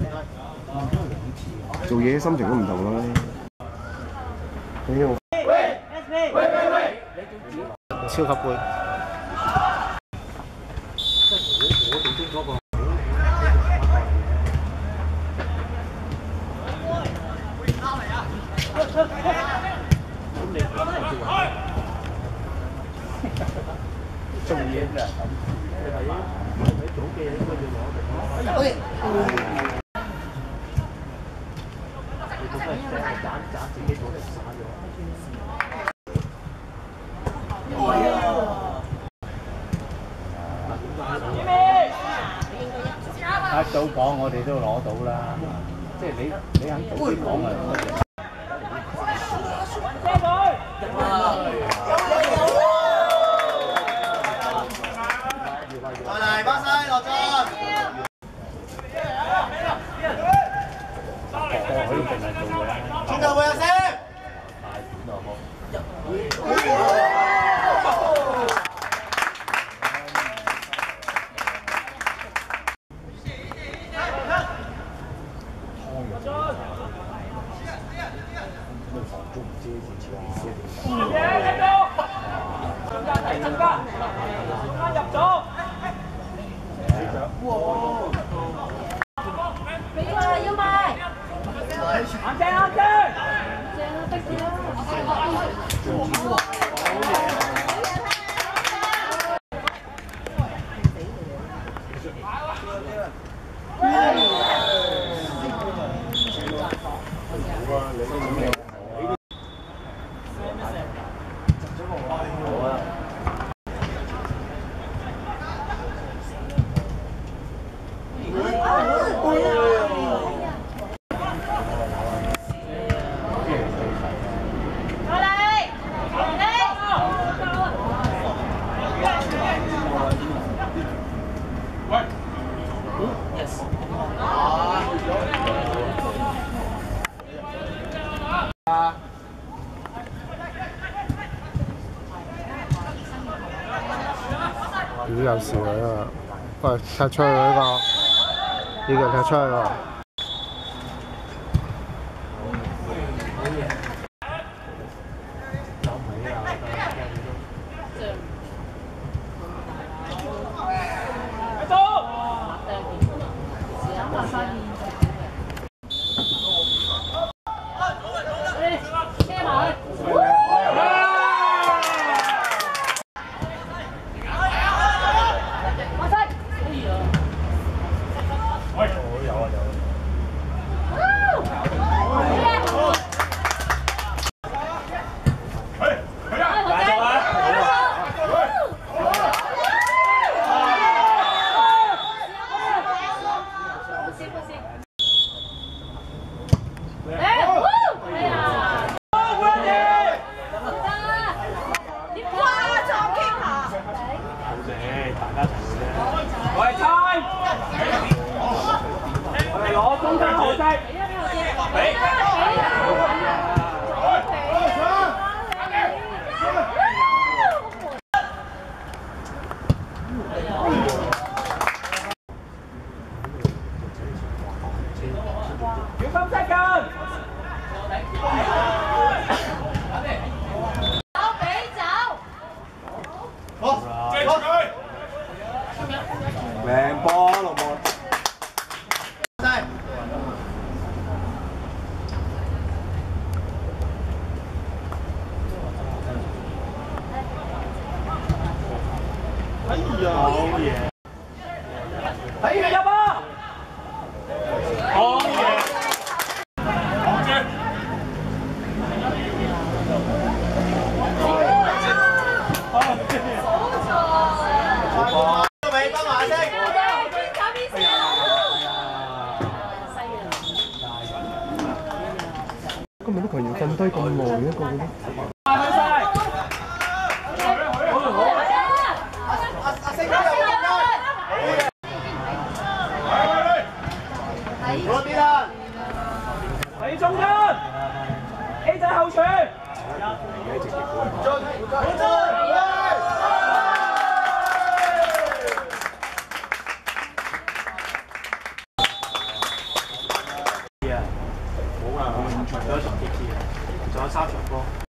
做嘢心情都唔同啦。超級杯。做嘢㗎。喺早嘅應該要攞定。你做咩成日揀自己做嚟耍咗？一早講我哋都攞到啦，即係你肯早啲講啊。來巴西落咗。可以定係做嘅。轉頭會有聲。大點啊好。咦有事啊！喂，踢出去呢個，呢個踢出去喎。 靚波龍門。哎呀，好嘢！睇佢入啊！好嘢！好嘅。尾幫埋先。 今日啲球員瞓低咁耐一個嘅。 嗰邊啊！ 喺中間 ，A 仔後傳。 仲有一場 KT 嘅，仲有3場波。